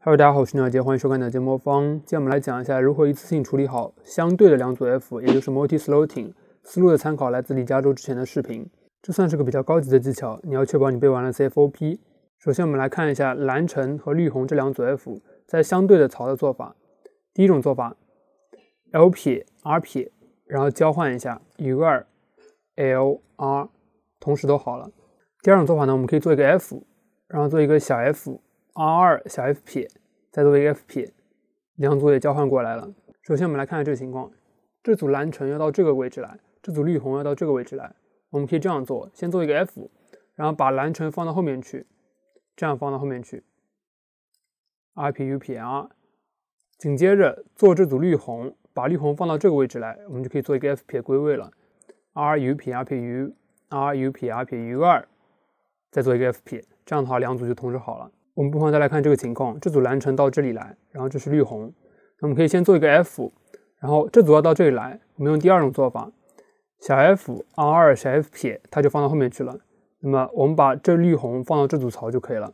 Hello， 大家好，我是鸟杰，欢迎收看鸟杰魔方。今天我们来讲一下如何一次性处理好相对的两组 f， 也就是 multi-slotting。思路的参考来自李嘉洲之前的视频，这算是个比较高级的技巧，你要确保你背完了 CFOP。首先我们来看一下蓝橙和绿红这两组 f 在相对的槽的做法。第一种做法 L 撇 R 撇，然后交换一下 U2 L R， 同时都好了。第二种做法呢，我们可以做一个 F， 然后做一个小 f R2 小 f 撇，再做一个 f 撇，两组也交换过来了。首先我们来看下这个情况，这组蓝橙要到这个位置来，这组绿红要到这个位置来。我们可以这样做，先做一个 F， 然后把蓝橙放到后面去，这样放到后面去 R 撇 U 撇 R。紧接着做这组绿红，把绿红放到这个位置来，我们就可以做一个 F 撇归位了 R U 撇 R 撇 U R U 撇 R 撇 U2， 再做一个 F 撇，这样的话两组就同时好了。我们不妨再来看这个情况，这组蓝橙到这里来，然后这是绿红，那我们可以先做一个 F， 然后这组要到这里来，我们用第二种做法，小 f R2 小 f 撇，它就放到后面去了。那么我们把这绿红放到这组槽就可以了，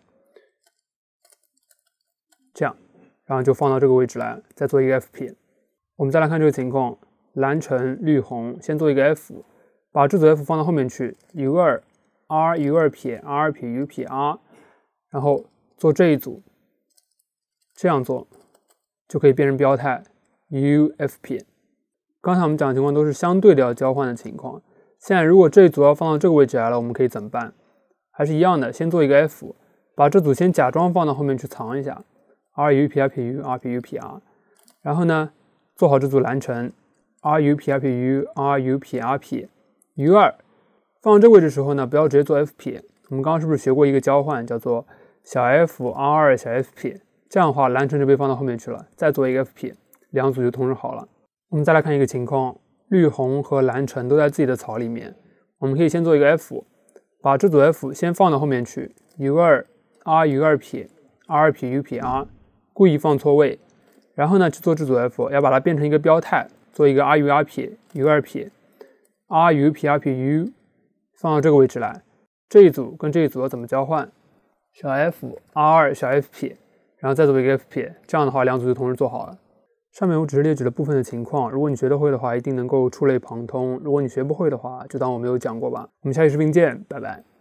这样，然后就放到这个位置来，再做一个 F 撇。我们再来看这个情况，蓝橙绿红，先做一个 F， 把这组 F 放到后面去 U2 R U2 撇 R 撇 U 撇 R， 然后做这一组，这样做就可以变成标态 UF 撇。刚才我们讲的情况都是相对的要交换的情况，现在如果这一组要放到这个位置来了，我们可以怎么办？还是一样的，先做一个 F， 把这组先假装放到后面去藏一下 R U 撇 R 撇 U R 撇 U 撇 R， 然后呢做好这组蓝橙 R U 撇 R 撇 U R U 撇 R 撇 U2， 放到这个位置的时候呢，不要直接做 F 撇，我们刚刚是不是学过一个交换叫做小 f R2 小 f 撇，这样的话蓝橙就被放到后面去了，再做一个 F 撇，两组就同时好了。我们再来看一个情况，绿红和蓝橙都在自己的槽里面，我们可以先做一个 F， 把这组 F 先放到后面去 U2 R U2 撇 R 撇 U 撇 R， 故意放错位，然后呢去做这组 F， 要把它变成一个标态，做一个 R U R 撇 U2 撇 R U 撇 R 撇 U， 放到这个位置来。这一组跟这一组要怎么交换？小 f R2 小 f 撇，然后再做一个 F 撇，这样的话两组就同时做好了。上面我只是列举了部分的情况，如果你学得会的话，一定能够触类旁通；如果你学不会的话，就当我没有讲过吧。我们下期视频见，拜拜。